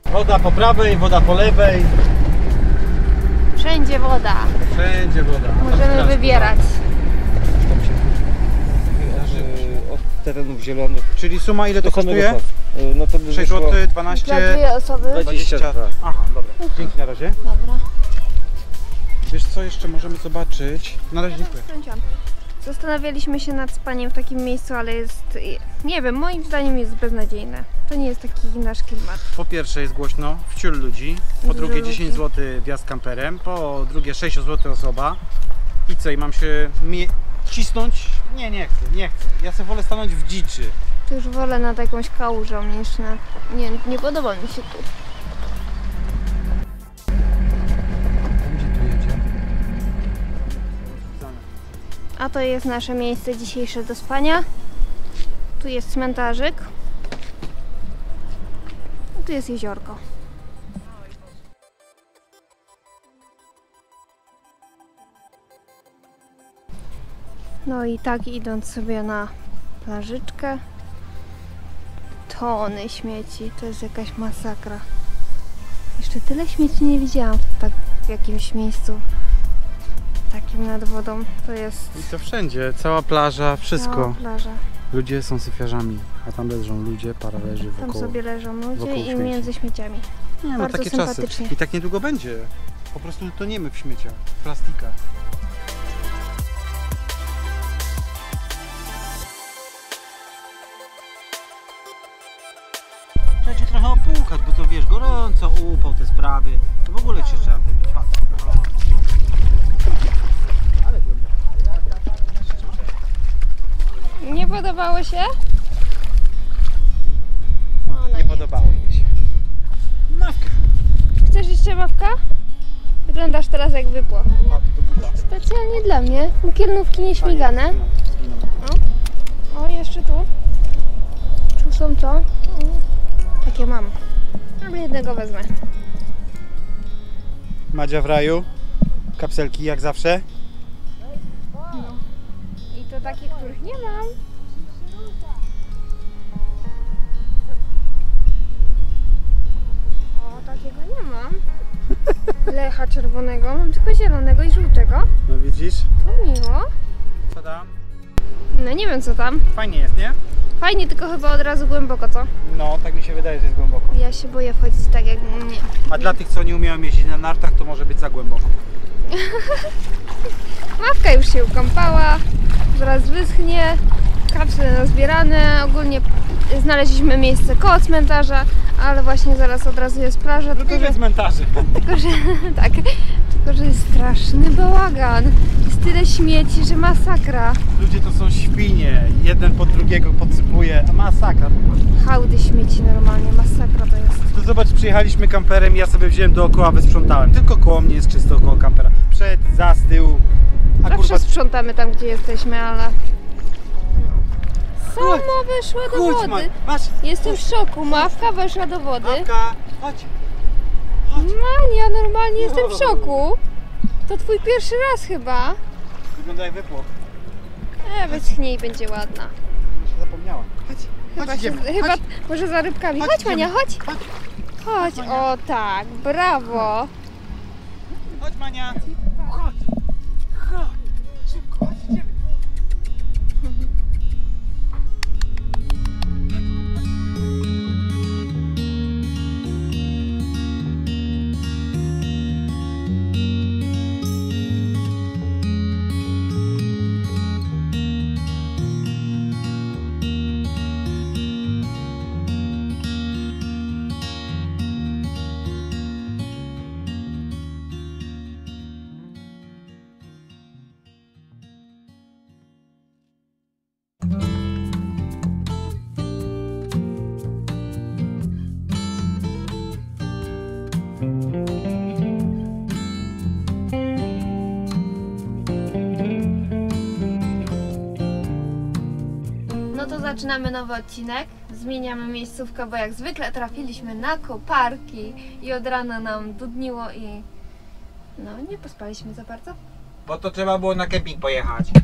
Woda po prawej, woda po lewej. Wszędzie woda. Wszędzie woda. Możemy wybierać. Od terenów zielonych. Czyli suma ile to kosztuje? No to by 6 wyszło zł, 12, Dla dwie osoby. 22. Aha, dobra. Dzięki na razie. Dobra. Wiesz co, jeszcze możemy zobaczyć. Na razie dziękuję. Zastanawialiśmy się nad spaniem w takim miejscu, ale jest, nie wiem, moim zdaniem jest beznadziejne. To nie jest taki nasz klimat. Po pierwsze jest głośno, wciul ludzi. Po Dużo drugie ludzi. 10 zł wjazd kamperem. Po drugie 6 zł osoba. I co, i mam się cisnąć? Nie chcę. Ja sobie wolę stanąć w dziczy. To już wolę nad jakąś kałużą niż na... Nie podoba mi się tu. Gdzie tu jedzie? A to jest nasze miejsce dzisiejsze do spania. Tu jest cmentarzyk. A tu jest jeziorko. No i tak idąc sobie na plażyczkę, tony śmieci, to jest jakaś masakra. Jeszcze tyle śmieci nie widziałam tak w jakimś miejscu takim nad wodą. To jest I to wszędzie, cała plaża, wszystko. cała plaża. Ludzie są syfiarzami, a tam leżą ludzie, para leży Tam wokoło. sobie leżą ludzie wokół i śmieci. między śmieciami. Nie, no bardzo takie czasy. sympatycznie. I tak niedługo będzie. Po prostu toniemy w śmieciach, w plastikach. Trzeba cię trochę opłukać, bo to wiesz, gorąco, upał te sprawy. To w ogóle cię trzeba wymieć. Patrz. Ale głęboko. Nie podobało się? Nie podobało mi się. Mawka. Chcesz jeszcze mawka? Wyglądasz teraz jak wypło. Specjalnie dla mnie. Kiernówki nieśmigane. O, jeszcze tu. Tu są to. O, takie mam. Ale jednego wezmę. Madzia w raju. Kapselki jak zawsze. I to takie, których nie mam. O, takiego nie mam. Lecha czerwonego. Mam tylko zielonego i żółtego. No widzisz? To miło. Co tam? No nie wiem co tam. Fajnie jest, nie? Fajnie, tylko chyba od razu głęboko, co? No, tak mi się wydaje, że jest głęboko. Ja się boję wchodzić tak jak mnie. A dla tych, co nie umieją jeździć na nartach, to może być za głęboko. Mawka już się ukąpała, zaraz wyschnie, kapsle nazbierane, ogólnie znaleźliśmy miejsce koło cmentarza, ale właśnie zaraz od razu jest plaża, tylko że, cmentarzy. tak, tylko że jest straszny bałagan, jest tyle śmieci, że masakra. Ludzie to są świnie, jeden pod drugiego podsypuje, a masakra. Hałdy śmieci normalnie, masakra to jest. To zobacz, przyjechaliśmy kamperem, ja sobie wziąłem dookoła, wysprzątałem. Tylko koło mnie jest czysto około kampera. Przed, za, z tyłu. A Zawsze sprzątamy tam, gdzie jesteśmy, ale... Sama weszła do chodź, wody. masz, Jestem w szoku, Mawka weszła do wody. Mawka, chodź. Mania, normalnie jestem w szoku. To twój pierwszy raz chyba. Wygląda jak wypłoch. Wyschnie i będzie ładna. Już się zapomniała. Chodź, Chyba, chodź, idziemy. chyba Chodź. może za rybkami. Chodź, Chodź Mania, idziemy. chodź. Chodź, Chodź, o tak, brawo. chodź Mania. Chodź. Chodź. Szybko, chodź, idziemy. No to zaczynamy nowy odcinek. Zmieniamy miejscówkę, bo jak zwykle trafiliśmy na koparki i od rana nam dudniło i no nie pospaliśmy za bardzo. Bo to trzeba było na kemping pojechać.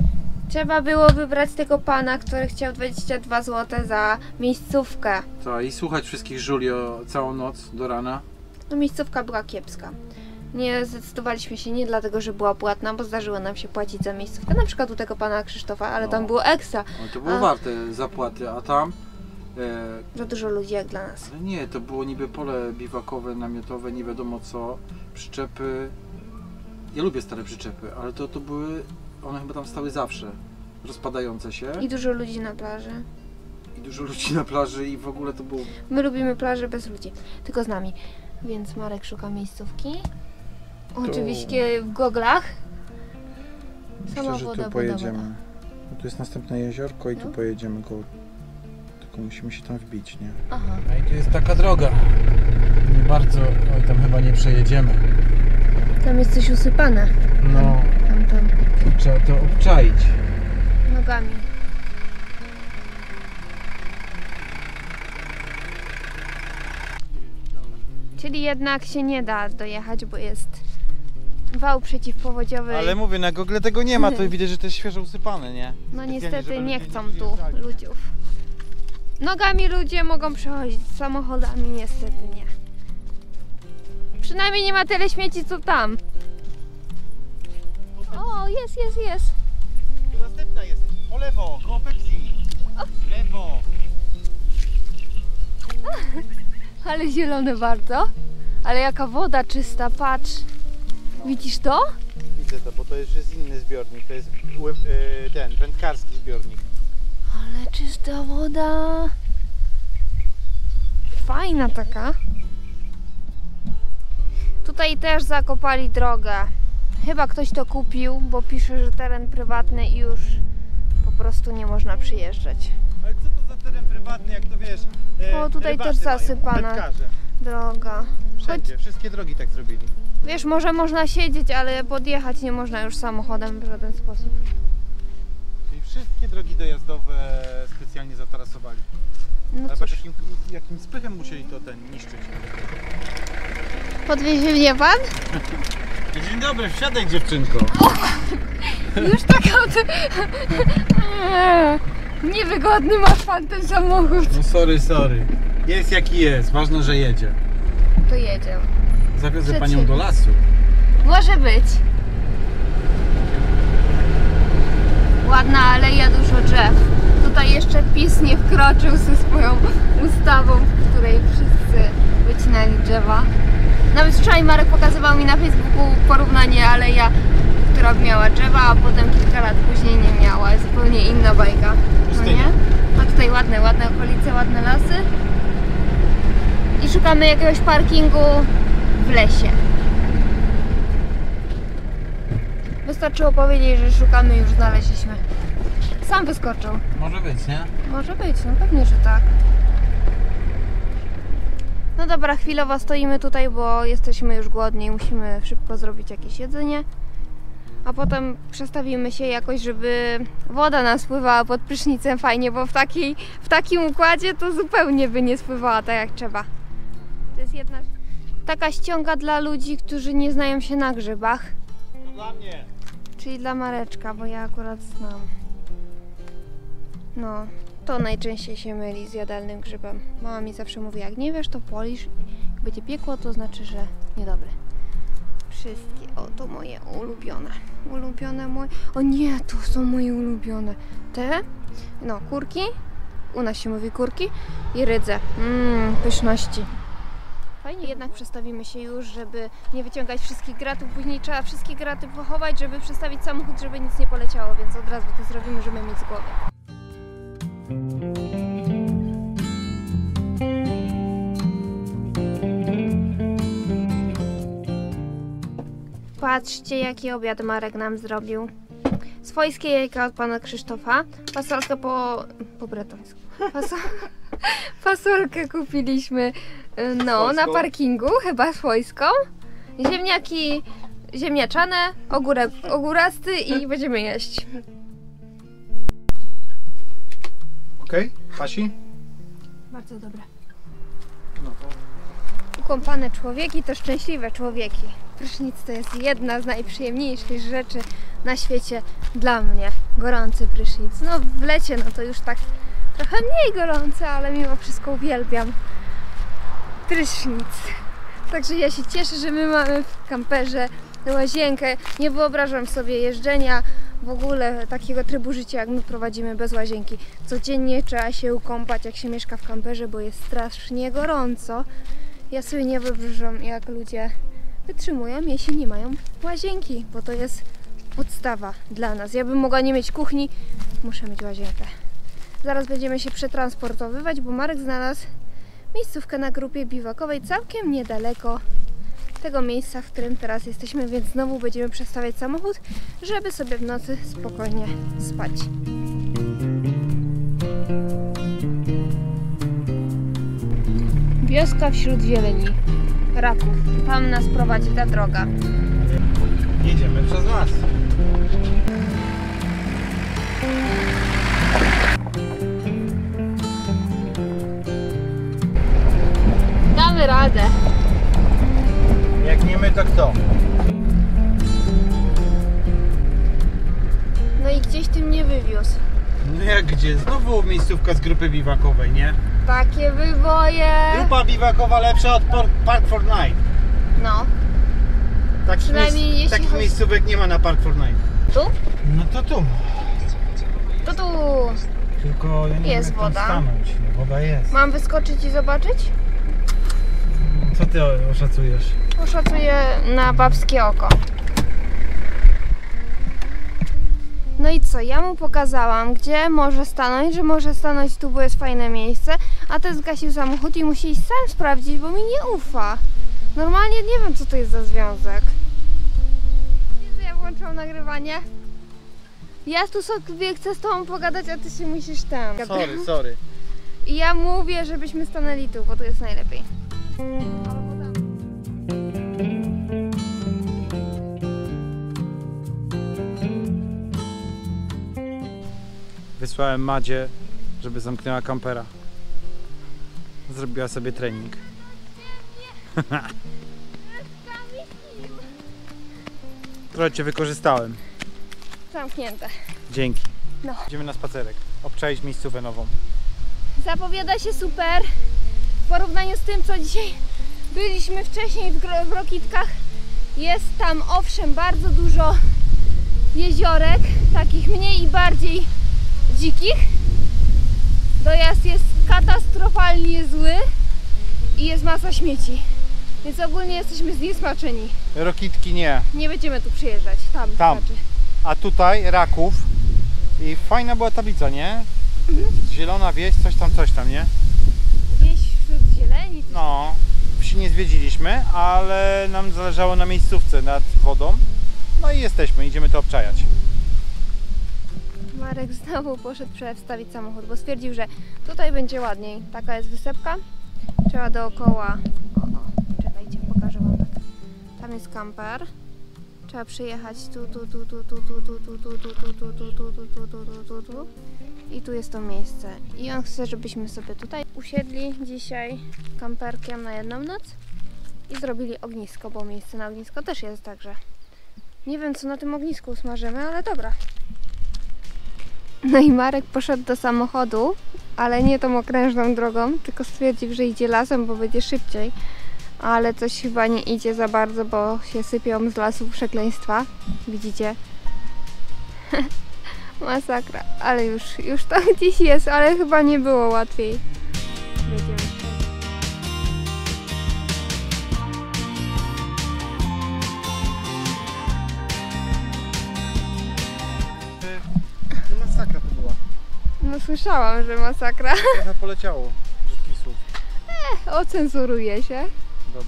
Trzeba było wybrać tego pana, który chciał 22 zł za miejscówkę. To i słuchać wszystkich żuli całą noc do rana. No miejscówka była kiepska. Nie zdecydowaliśmy się nie dlatego, że była płatna, bo zdarzyło nam się płacić za miejscówkę. Na przykład u tego pana Krzysztofa, ale tam było ekstra. No to było warte zapłaty, a tam... Za dużo ludzi jak dla nas. Ale nie, to było niby pole biwakowe, namiotowe, nie wiadomo co, przyczepy. Ja lubię stare przyczepy, ale to były... One chyba tam stały zawsze, rozpadające się. I dużo ludzi na plaży. I dużo ludzi na plaży i w ogóle to było... My lubimy plażę bez ludzi, tylko z nami. Więc Marek szuka miejscówki. Oczywiście w goglach. Myślę, że tu pojedziemy. No tu jest następne jeziorko i tu pojedziemy go. Tylko musimy się tam wbić, nie? Aha. A i tu jest taka droga. Nie bardzo... Oj, tam chyba nie przejedziemy. Tam jest coś usypane. No, Tam. trzeba to obczaić. Nogami. Czyli jednak się nie da dojechać, bo jest wał przeciwpowodziowy. Ale mówię, na Google tego nie ma, to widać, że to jest świeżo usypane, nie? No Specjalnie, niestety żeby nie ludzie chcą nie tu wjeżdżali. ludziów. Nogami ludzie mogą przechodzić, samochodami niestety nie. Przynajmniej nie ma tyle śmieci co tam. O, jest. Tu następna jest. Po lewo, koło Pepsi. W lewo. Ale zielone bardzo. Ale jaka woda czysta, patrz. Widzisz to? Widzę to, bo to już jest inny zbiornik. To jest ten wędkarski zbiornik. Ale czysta woda. Fajna taka. Tutaj też zakopali drogę. Chyba ktoś to kupił, bo pisze, że teren prywatny i już po prostu nie można przyjeżdżać. Ale co to za teren prywatny, jak to wiesz? O, tutaj rybacy też mają, zasypana. wędkarze. Droga. Wszędzie, wszystkie drogi tak zrobili. Wiesz, może można siedzieć, ale podjechać nie można już samochodem w żaden sposób. Czyli wszystkie drogi dojazdowe specjalnie zatarasowali. No Ale cóż, patrz, jakim spychem musieli to niszczyć. podwiezie mnie pan? Dzień dobry, wsiadaj dziewczynko. Już taka niewygodny masz pan ten samochód. No sorry. Jest jaki jest, ważne, że jedzie. To jedzie. Zawiozę Przed panią siebie. do lasu. Może być. Ładna aleja, dużo drzew. Tutaj jeszcze PiS nie wkroczył ze swoją ustawą, w której wszyscy wycinali drzewa. Nawet wczoraj Marek pokazywał mi na Facebooku porównanie aleja, która miała drzewa, a potem kilka lat później nie miała. Jest zupełnie inna bajka. No nie? A tutaj ładne okolice, ładne lasy. I szukamy jakiegoś parkingu w lesie. Wystarczyło powiedzieć, że szukamy, już znaleźliśmy. Sam wyskoczył. Może być, nie? Może być, no pewnie, że tak. No dobra, chwilowo stoimy tutaj, bo jesteśmy już głodni i musimy szybko zrobić jakieś jedzenie. A potem przestawimy się jakoś, żeby woda nam spływała pod prysznicem fajnie, bo w takim układzie to zupełnie by nie spływała tak jak trzeba. To jest jedna taka ściąga dla ludzi, którzy nie znają się na grzybach. To dla mnie. Czyli dla Mareczka, bo ja akurat znam. No, to najczęściej się myli z jadalnym grzybem. Mama mi zawsze mówi, jak nie wiesz, to polisz. Jak będzie piekło, to znaczy, że niedobry. Wszystkie, o to moje ulubione. Ulubione moje. O nie, to są moje ulubione. Te, no, kurki. U nas się mówi kurki. I rydze. Pyszności. Fajnie, jednak przestawimy się już, żeby nie wyciągać wszystkich gratów. Później trzeba wszystkie graty pochować, żeby przestawić samochód, żeby nic nie poleciało, więc od razu to zrobimy, żeby mieć z głowy. Patrzcie, jaki obiad Marek nam zrobił. Swojskie jajka od pana Krzysztofa. Fasolkę po bretońsku. Fasolkę kupiliśmy no, na parkingu, chyba swojską. Ziemniaki ziemniaczane, ogórek ogórasty i będziemy jeść. Okej, Pasi? Bardzo dobre. No to... Ukąpane człowieki to szczęśliwe człowieki. Prysznic to jest jedna z najprzyjemniejszych rzeczy na świecie dla mnie. gorący prysznic. No w lecie no to już tak trochę mniej gorące, ale mimo wszystko uwielbiam prysznic. Także ja się cieszę, że my mamy w kamperze łazienkę. Nie wyobrażam sobie jeżdżenia w ogóle takiego trybu życia, jak my prowadzimy bez łazienki. Codziennie trzeba się kąpać, jak się mieszka w kamperze, bo jest strasznie gorąco. Ja sobie nie wyobrażam, jak ludzie wytrzymują, jeśli nie mają łazienki, bo to jest podstawa dla nas. Ja bym mogła nie mieć kuchni, muszę mieć łazienkę. Zaraz będziemy się przetransportowywać, bo Marek znalazł miejscówkę na grupie biwakowej całkiem niedaleko tego miejsca, w którym teraz jesteśmy, więc znowu będziemy przestawiać samochód, żeby sobie w nocy spokojnie spać. Wioska wśród zieleni, Raków. Tam nas prowadzi ta droga. Jedziemy przez las. Damy radę. Jak nie my, to kto? No i gdzieś ty mnie wywiózł. No jak gdzie? Znowu miejscówka z grupy biwakowej, nie? Takie wyboje. Grupa biwakowa lepsza od Park Fortnite. No. Takich, Przynajmniej jeśli takich chodzi- miejscówek nie ma na Park Fortnite. Tu? No to tu. To tu. Tylko ja nie Jest wiem, jak tam woda. stanąć. No, woda jest. Mam wyskoczyć i zobaczyć? Co ty oszacujesz? Oszacuję na babskie oko. No i co? Ja mu pokazałam, gdzie może stanąć, że może stanąć tu, bo jest fajne miejsce, a ten zgasił samochód i musi iść sam sprawdzić, bo mi nie ufa. Normalnie nie wiem, co to jest za związek. Widzę, ja włączyłam nagrywanie. Ja tu sobie chcę z tobą pogadać, a ty się musisz tam. Sorry. I ja mówię, żebyśmy stanęli tu, bo tu jest najlepiej. Wysłałem Madzie, żeby zamknęła kampera. Zrobiła sobie trening. Trochę cię wykorzystałem. Zamknięte. Dzięki. No. Idziemy na spacerek. Obczaić miejscówkę nową. Zapowiada się super w porównaniu z tym, co dzisiaj byliśmy wcześniej w Rokitkach. Jest tam owszem bardzo dużo jeziorek, takich mniej i bardziej dzikich. Dojazd jest katastrofalnie zły i jest masa śmieci, więc ogólnie jesteśmy zniesmaczeni. Rokitki nie. Nie będziemy tu przyjeżdżać, tam. Tam. Znaczy. A tutaj Raków. I fajna była tablica, nie? Zielona wieś, coś tam, nie? Wieś wśród zieleni. No, wsi nie zwiedziliśmy, ale nam zależało na miejscówce nad wodą. No i jesteśmy, idziemy to obczajać. Marek znowu poszedł przestawić samochód, bo stwierdził, że tutaj będzie ładniej. Taka jest wysepka. Trzeba dookoła... O, czekajcie, pokażę wam tak. Tam jest kamper. Trzeba przyjechać tu. I tu jest to miejsce. I on chce, żebyśmy sobie tutaj usiedli dzisiaj kamperkiem na jedną noc i zrobili ognisko, bo miejsce na ognisko też jest, także nie wiem, co na tym ognisku smażymy, ale dobra. No i Marek poszedł do samochodu, ale nie tą okrężną drogą, tylko stwierdził, że idzie lasem, bo będzie szybciej. Ale coś chyba nie idzie za bardzo, bo się sypią z lasu przekleństwa. Widzicie? Masakra. Ale już tam gdzieś jest, ale chyba nie było łatwiej. Będziemy. Masakra to była. No słyszałam, że masakra. Trochę poleciało brzydkich słów. Ocenzuruje się. Dobra.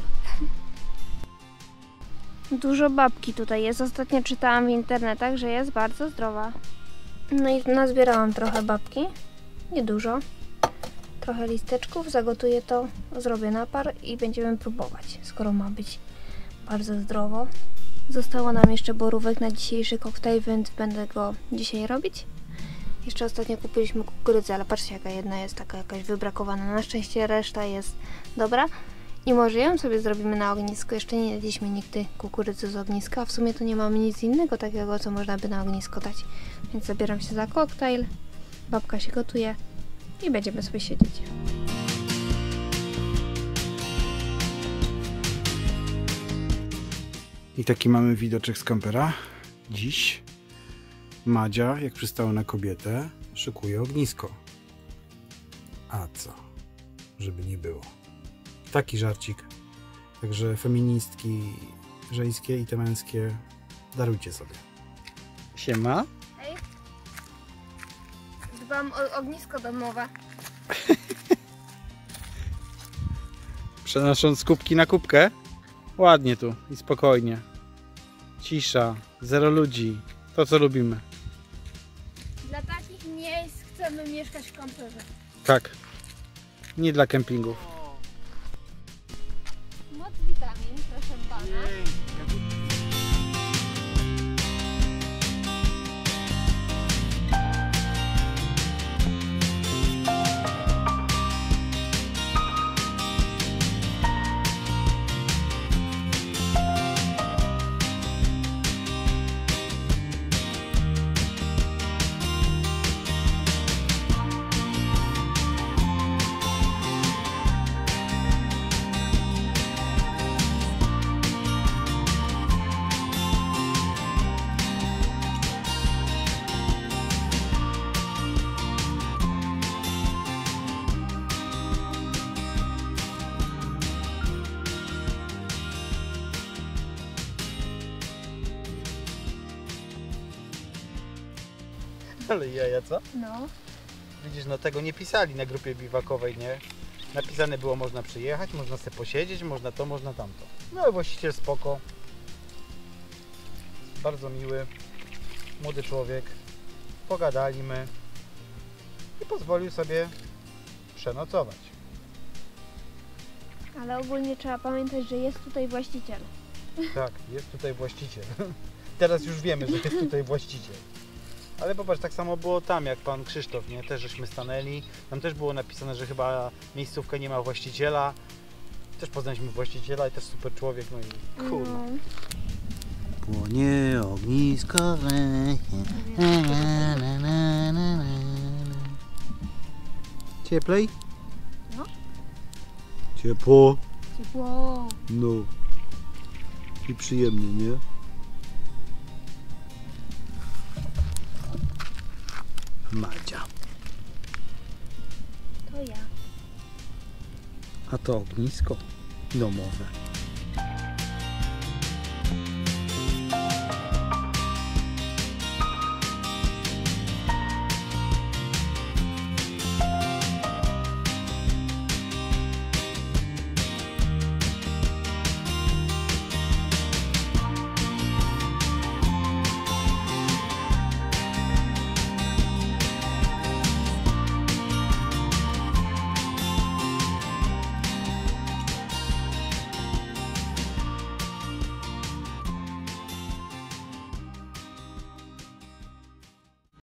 Dużo babki tutaj jest. Ostatnio czytałam w internetach, że jest bardzo zdrowa. No i nazbierałam trochę babki. Niedużo. Trochę listeczków. Zagotuję to, zrobię napar i będziemy próbować, skoro ma być bardzo zdrowo. Zostało nam jeszcze borówek na dzisiejszy koktajl, więc będę go dzisiaj robić. Jeszcze ostatnio kupiliśmy kukurydzę, ale patrzcie, jaka jedna jest taka jakaś wybrakowana. Na szczęście reszta jest dobra. I może ją sobie zrobimy na ognisku. Jeszcze nie jedliśmy nigdy kukurydzy z ogniska, a w sumie to nie mamy nic innego takiego, co można by na ognisko dać. Więc zabieram się za koktajl, babka się gotuje i będziemy sobie siedzieć. I taki mamy widoczek z kampera. Dziś Madzia, jak przystało na kobietę, szykuje ognisko. A co? Żeby nie było. Taki żarcik. Także feministki żeńskie i te męskie, darujcie sobie. Siema. Hej. Dbam o ognisko domowe. Przenosząc kubki na kubkę. Ładnie tu i spokojnie. Cisza, zero ludzi. To co lubimy. Dla takich miejsc chcemy mieszkać w kamperze. Tak. Nie dla kempingów. Moc witamin, proszę pana. Ale jaja, co? No. Widzisz, no tego nie pisali na grupie biwakowej, nie? Napisane było, można przyjechać, można sobie posiedzieć, można to, można tamto. No i właściciel spoko. Bardzo miły. Młody człowiek. Pogadaliśmy. I pozwolił sobie przenocować. Ale ogólnie trzeba pamiętać, że jest tutaj właściciel. Tak, jest tutaj właściciel. Teraz już wiemy, że jest tutaj właściciel. Ale popatrz, tak samo było tam, jak pan Krzysztof, nie? Też żeśmy stanęli. Tam też było napisane, że chyba miejscówka nie ma właściciela. Też poznaliśmy właściciela i też super człowiek, no i kurwa. No. Płonie ognisko w lesie. Cieplej? No. Ciepło. Ciepło. No. I przyjemnie, nie? Madzia. To ja. A to ognisko domowe.